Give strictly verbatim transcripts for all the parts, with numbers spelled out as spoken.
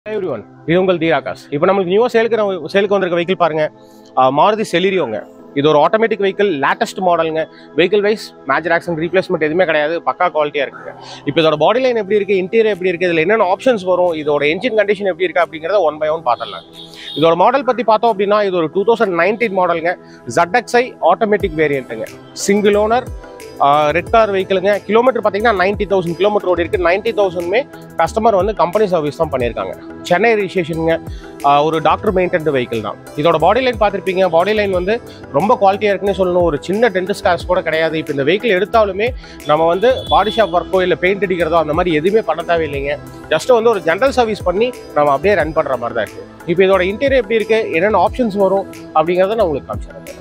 Hey everyone, this is DEERAA CARS. Now, we have a new sale vehicle. Maruti Celerio. This is an automatic vehicle, latest model. Vehicle wise, major accident replacement is quality. Now, the body line, interior, options, engine condition, one by one. This model is a two thousand nineteen model, Z X I automatic variant. Single owner. Uh, red car vehicle kilometer ninety thousand kilometer road irukku ninety thousand me customer வந்து company service தான் பண்ணிருக்காங்க Chennai registration ஒரு doctor maintained vehicle தான் இதோட பாடி line பாத்திருப்பீங்க பாடி line வந்து ரொம்ப குவாலிட்டியா இருக்குன்னு சொல்லணும் ஒரு சின்ன டென்ட் ஸ்கிராட்ச் கூட கிடையாது இப்போ இந்த vehicle எடுத்தாலுமே நம்ம வந்து பாடி ஷாப் வர்க்கோ இல்ல பெயிண்ட் அடிக்கிறதோ அந்த மாதிரி எதுமே பண்ண தேவையில்லைங்க ஜஸ்ட் வந்து ஒரு ஜெனரல் சர்வீஸ் பண்ணி நம்ம அப்படியே ரன் பண்ற மாதிரி தான் இருக்கு இப்போ இதோட இன்டீரியர் எப்படி இருக்கு என்னென்ன ஆப்ஷன்ஸ் வரும் அப்படிங்கறத நான் உங்களுக்கு காமிச்சறேன்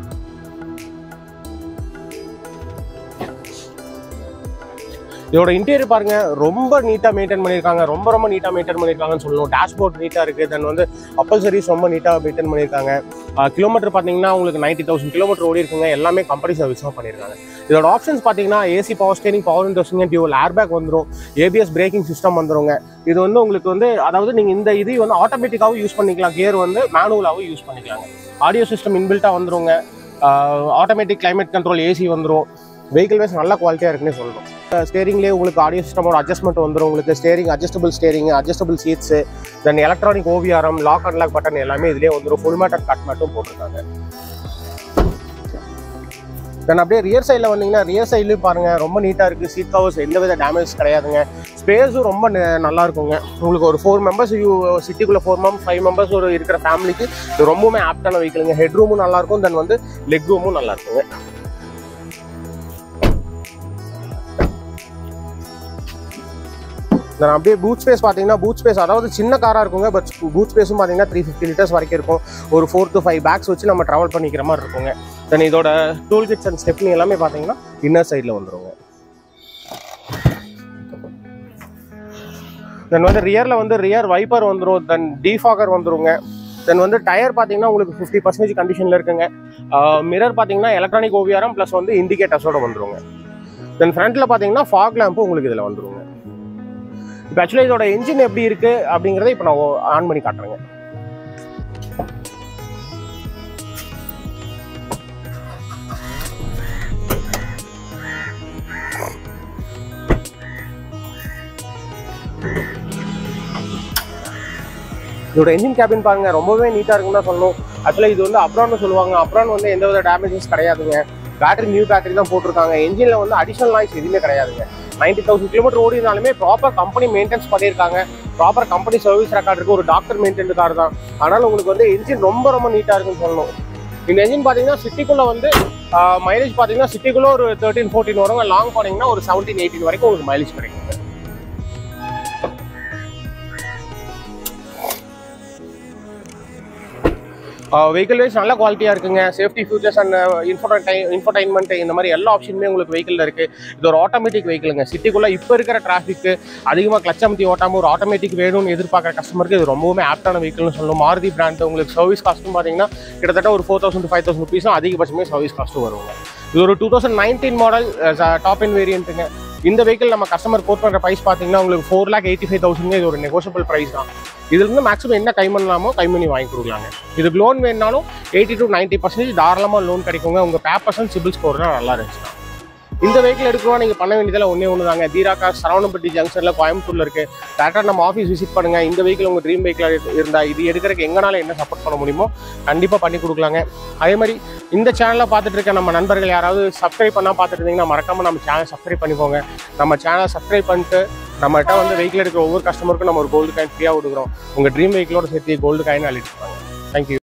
இதோட இன்டீரியர் பாருங்க ரொம்ப நீட்டா மெயின்டைன் பண்ணிருக்காங்க ரொம்ப ரொம்ப நீட்டா மெயின்டைன் பண்ணிருக்காங்கன்னு சொல்லணும் டேஷ்போர்ட் நீட்டா இருக்கு தென் வந்து அப்பல்சரிஸ் ரொம்ப நீட்டா மெயின்டைன் பண்ணிருக்காங்க கிலோமீட்டர் பாத்தீங்கன்னா உங்களுக்கு ninety thousand கிலோமீட்டர் ஓடி இருக்குங்க எல்லாமே கம்பெனி சர்வீஸ் தான் பண்ணிருக்காங்க இதோட ஆப்ஷன்ஸ் பாத்தீங்கன்னா ஏசி பவர் ஸ்டீரிங் பவர் விண்டோஸ்ங்க டியூவல் ஏர்பேக் வந்துரும் ஏபிஎஸ் பிரேக்கிங் சிஸ்டம் வந்துருங்க இது வந்து உங்களுக்கு வந்து அதாவது நீங்க இந்த இது வந்து ஆட்டோமேட்டிக்காவும் யூஸ் பண்ணிக்கலாம் கியர் வந்து மேனுவலாவும் யூஸ் பண்ணிக்கலாங்க ஆடியோ சிஸ்டம் இன்பில்ட்டா வந்துருங்க ஆட்டோமேட்டிக் கிளைமேட் கண்ட்ரோல் ஏசி வந்துரும் வெஹிக்கிள் வைஸ் நல்ல குவாலிட்டியா இருக்குன்னு சொல்றோம் ஸ்டேரிங்லேயே உங்களுக்கு ஆடியோ சிஸ்டமோட அட்ஜஸ்ட்மெண்ட் வந்துடும் உங்களுக்கு steering adjustable steering adjustable seats then electronic ORVM lock and lock button எல்லாமே இதுலேயே வந்துடும் ஃபுல் மேட் அண்ட் கட் மேட்டும் போட்டிருக்காங்க தென் அப்படியே ரியர் சைடில் வந்தீங்கன்னா ரியர் சைட்லேயும் பாருங்கள் ரொம்ப நீட்டாக இருக்குது சீட் கவர்ஸ் எந்த வித டேமேஜ் கிடையாதுங்க ஸ்பேஸும் ரொம்ப நல்லா இருக்குங்க உங்களுக்கு ஒரு ஃபோர் மெம்பர்ஸ் யூ சிட்டிக்குள்ளே ஃபோர் மெம்பர்ஸ் ஃபைவ் மெம்பர்ஸ் ஒரு இருக்கிற ஃபேமிலிக்கு இது ரொம்பவுமே ஆப்டான வெஹிக்கிளுங்க ஹெட் ரூமும் நல்லாயிருக்கும் தென் வந்து லெக் ரூமும் நல்லா இருக்குங்க நான் அப்படியே பூட் ஸ்பேஸ் பார்த்தீங்கன்னா பூட் ஸ்பேஸ் அதாவது சின்ன காராக இருக்குங்க பட் பூட் ஸ்பேஸும் பார்த்தீங்கன்னா த்ரீ ஃபிஃப்டி லிட்டர்ஸ் வரைக்கும் இருக்கும் ஒரு ஃபோர் டு ஃபைவ் பேக்ஸ் வச்சு நம்ம ட்ராவல் பண்ணிக்கிற மாதிரி இருக்குங்க தென் இதோட டூல் கிட்ஸ் அண்ட் ஸ்டெப்னி எல்லாமே பார்த்தீங்கன்னா இன்னர் சைடில் வந்துருங்க தென் வந்து ரியரில் வந்து ரியர் வைப்பர் வந்துடும் தென் டீஃபாகர் வந்துருங்க தென் வந்து டயர் பார்த்தீங்கன்னா உங்களுக்கு ஃபிஃப்டி பர்சன்டேஜ் கண்டிஷனில் இருக்குங்க மிரர் பார்த்தீங்கன்னா எலக்ட்ரானிக் ஓவிஆரம் ப்ளஸ் வந்து இண்டிகேட்டர்ஸோட வந்துருங்க தென் ஃப்ரண்ட்டில் பார்த்தீங்கன்னா ஃபாக் லேம்பும் உங்களுக்கு இதில் வந்துருங்க இப்போ ஆக்சுவலாக இதோட என்ஜின் எப்படி இருக்கு அப்படிங்கிறத இப்போ நான் ஆன் பண்ணி காட்டுறேங்க இதோட என்ஜின் கேபின் பாருங்க ரொம்பவே நீட்டா இருக்குன்னு தான் சொல்லணும் ஆக்சுவலாக இது வந்து அப்ரான்னு சொல்லுவாங்க அப்ரான் வந்து எந்த வித டேமேஜஸ் கிடையாதுங்க பேட்டரி நியூ பேட்டரி தான் போட்டிருக்காங்க என்ஜின்ல வந்து அடிஷனல் நாய்ஸ் எதுவுமே கிடையாதுங்க நைன்டி தௌசண்ட் கிலோமீட்டர் ஓடினாலுமே ப்ராப்பர் கம்பெனி மெயின்டெனன்ஸ் பண்ணியிருக்காங்க ப்ராப்பர் கம்பெனி சர்வீஸ் ரெக்கார்ட் இருக்கு ஒரு டாக்டர் மெயின்டெயின் கார் தான் அதனால உங்களுக்கு வந்து என்ஜின் ரொம்ப ரொம்ப நீட்டா இருக்குன்னு சொல்லணும் இந்த என்ஜின் பார்த்தீங்கன்னா சிட்டிக்குள்ள வந்து மைலேஜ் பார்த்தீங்கன்னா சிட்டிக்குள்ள ஒரு தேர்ட்டின் ஃபோர்டீன் வருங்க லாங் போனீங்கன்னா ஒரு செவன்டீன் எயிட்டீன் வரைக்கும் உங்களுக்கு மைலேஜ் கிடைக்குங்க வெஹிக்கிள் வைஸ் நல்ல குவாலிட்டியாக இருக்குங்க சேஃப்டி ஃபியூச்சர்ஸ் அண்ட் இன்ஃபோடை இன்ஃபோடைன்மெண்ட் இந்த மாதிரி எல்லா ஆப்ஷனுமே உங்களுக்கு வெஹிக்கிளில் இருக்குது இது ஒரு ஆட்டோமேட்டிக் வெஹிக்கிளுங்க சிட்டிக்குள்ளே இப்போ இருக்கிற டிராஃபிக்கு அதிகமாக கிளச் அமுத்தி ஓட்டாமல் ஒரு ஆட்டோமேட்டிக் வேணும்னு எதிர்பார்க்குற கஸ்டமருக்கு இது ரொம்பவுமே ஆப்டான வெஹிக்கிள்னு சொல்லணும் மாருதி பிராண்ட் உங்களுக்கு சர்வீஸ் காஸ்ட்டும் பார்த்தீங்கன்னா கிட்டத்தட்ட ஒரு ஃபோர் தௌசண்ட் ஃபைவ் தௌசண்ட் ருபீஸும் அதிகபட்சமே சர்வீஸ் காஸ்ட்டும் வருவாங்க இது ஒரு two thousand nineteen model top end வேரியன்ட்டுங்க இந்த வெஹிக்கிள் நம்ம கஸ்டமர் கோட் பண்ணுற ப்ரைஸ் பார்த்தீங்கன்னா உங்களுக்கு four lakh eighty five thousand இது ஒரு நெகோஷியபிள் ப்ரைஸ் தான் இதுல இருந்து மேக்ஸிமம் என்ன கை பண்ணலாமோ கை பண்ணி வாங்கி கொடுக்கலாங்க இதுக்கு லோன் வேணுனாலும் எயிட்டி டு நைன்ட்டி பர்சன்டேஜ் தாராளமாக லோன் கிடைக்குங்க உங்கள் பேப்பர்ஸ் சிபில் ஸ்கோர்லாம் நல்லா இருந்துச்சுன்னா இந்த வெஹிக்கிள் எடுக்கணும் நீங்கள் பண்ண வேண்டியதில் ஒன்றே ஒன்று தாங்க DEERAA CARS சரவணம்பட்டி ஜங்ஷனில் கோயம்புத்தூரில் இருக்குது டேரக்டாக நம்ம ஆஃபீஸ் விசிட் பண்ணுங்கள் இந்த வெஹிக்கிள் உங்கள் ட்ரீம் வெஹிக்கிள் இருந்தால் இது எடுக்கிறதுக்கு எங்கனால என்ன சப்போர்ட் பண்ண முடியுமோ கண்டிப்பாக பண்ணி கொடுக்கலாங்க அதே மாதிரி இந்த சேனலில் பார்த்துட்டு இருக்க நம்ம நண்பர்கள் யாராவது சப்ஸ்கிரைப் பண்ணால் பார்த்துட்டு இருந்தீங்கன்னா மறக்காமல் நம்ம சேனல் சப்ஸ்கிரைப் பண்ணிக்கோங்க நம்ம சேனல் சப்ஸ்கிரைப் பண்ணிட்டு நம்மகிட்ட வந்து வெஹிக்கிள் எடுக்கிற ஒவ்வொரு கஸ்டமருக்கும் நம்ம ஒரு கோல்டு காயின் ஃப்ரீயாக கொடுக்குறோம் உங்கள் ட்ரீம் வெஹிக்கிளோட சேர்த்து கோல்டு காயின் அள்ளிட்டு இருப்பாங்க தேங்க்யூ